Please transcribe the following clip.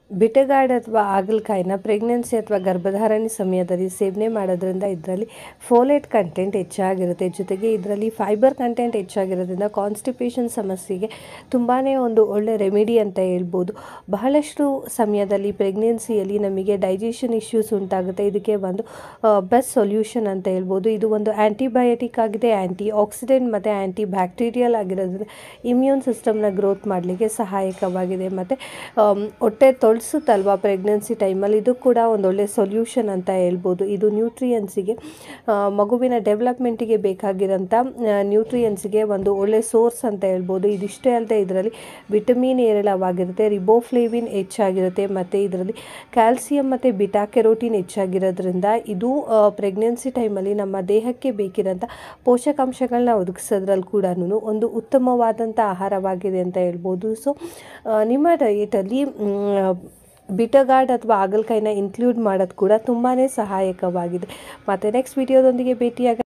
ಬಿಟಗಾರ್ಡ್ ಅಥವಾ ಹಾಗಲಕಾಯಿನ ಪ್ರೆಗ್ನೆನ್ಸಿ ಅಥವಾ ಗರ್ಭಧಾರಣೆ ಸಮಯದಲ್ಲಿ ಸೇವನೆ ಮಾಡೋದ್ರಿಂದ ಇದರಲ್ಲಿ ಫೋಲೇಟ್ ಕಂಟೆಂಟ್ ಹೆಚ್ಚಾಗಿರುತ್ತೆ. ಜೊತೆಗೆ ಇದರಲ್ಲಿ ಫೈಬರ್ ಕಂಟೆಂಟ್ ಹೆಚ್ಚಾಗಿರೋದ್ರಿಂದ ಕಾನ್ಸ್ಟಿಪೇಷನ್ ಸಮಸ್ಯೆಗೆ ತುಂಬಾ ಒಂದು ಒಳ್ಳೆ ರೆಮಿಡಿ ಅಂತ ಹೇಳ್ಬೋದು. ಬಹಳಷ್ಟು ಸಮಯದಲ್ಲಿ ಪ್ರೆಗ್ನೆನ್ಸಿಯಲ್ಲಿ ನಮಗೆ ಡೈಜೆಷನ್ ಇಶ್ಯೂಸ್ ಉಂಟಾಗುತ್ತೆ. ಇದಕ್ಕೆ ಒಂದು ಬೆಸ್ಟ್ ಸೊಲ್ಯೂಷನ್ ಅಂತ ಹೇಳ್ಬೋದು. ಇದು ಒಂದು ಆ್ಯಂಟಿಬಯೋಟಿಕ್ ಆಗಿದೆ, ಆ್ಯಂಟಿ ಆಕ್ಸಿಡೆಂಟ್ ಮತ್ತು ಆ್ಯಂಟಿ ಬ್ಯಾಕ್ಟೀರಿಯಲ್ ಆಗಿರೋದ್ರಿಂದ ಇಮ್ಯೂನ್ ಸಿಸ್ಟಮ್ನ ಗ್ರೋತ್ ಮಾಡಲಿಕ್ಕೆ ಸಹಾಯಕವಾಗಿದೆ. ಮತ್ತು ಹೊಟ್ಟೆ ತೊಳಸುತ್ತಲ್ವ ಪ್ರೆಗ್ನೆನ್ಸಿ ಟೈಮಲ್ಲಿ, ಇದು ಕೂಡ ಒಂದೊಳ್ಳೆ ಸೊಲ್ಯೂಷನ್ ಅಂತ ಹೇಳ್ಬೋದು. ಇದು ನ್ಯೂಟ್ರಿಯನ್ಸಿಗೆ, ಮಗುವಿನ ಡೆವಲಪ್ಮೆಂಟಿಗೆ ಬೇಕಾಗಿರೋಂಥ ನ್ಯೂಟ್ರಿಯನ್ಸಿಗೆ ಒಂದು ಒಳ್ಳೆ ಸೋರ್ಸ್ ಅಂತ ಹೇಳ್ಬೋದು. ಇದಿಷ್ಟೇ ಅಲ್ಲದೆ ಇದರಲ್ಲಿ ವಿಟಮಿನ್ ಹೇರಳವಾಗಿರುತ್ತೆ, ರಿಬೋಫ್ಲೇವಿನ್ ಹೆಚ್ಚಾಗಿರುತ್ತೆ, ಮತ್ತು ಇದರಲ್ಲಿ ಕ್ಯಾಲ್ಸಿಯಂ ಮತ್ತು ಬಿಟಾ ಕೆರೋಟಿನ್ ಹೆಚ್ಚಾಗಿರೋದ್ರಿಂದ ಇದು ಪ್ರೆಗ್ನೆನ್ಸಿ ಟೈಮಲ್ಲಿ ನಮ್ಮ ದೇಹಕ್ಕೆ ಬೇಕಿರೋಂಥ ಪೋಷಕಾಂಶಗಳನ್ನ ಒದಗಿಸೋದ್ರಲ್ಲಿ ಕೂಡ ಒಂದು ಉತ್ತಮವಾದಂಥ ಆಹಾರವಾಗಿದೆ ಅಂತ ಹೇಳ್ಬೋದು. ಸೊ ನಿಮ್ಮ ಡಯಟಲ್ಲಿ ಬಿಟಗಾರ್ಡ್ ಅಥವಾ ಹಾಗಲಕಾಯಿನ ಇನ್ಕ್ಲೂಡ್ ಮಾಡೋದು ಕೂಡ ತುಂಬಾ ಸಹಾಯಕವಾಗಿದೆ. ಮತ್ತು ನೆಕ್ಸ್ಟ್ ವಿಡಿಯೋದೊಂದಿಗೆ ಭೇಟಿಯಾಗ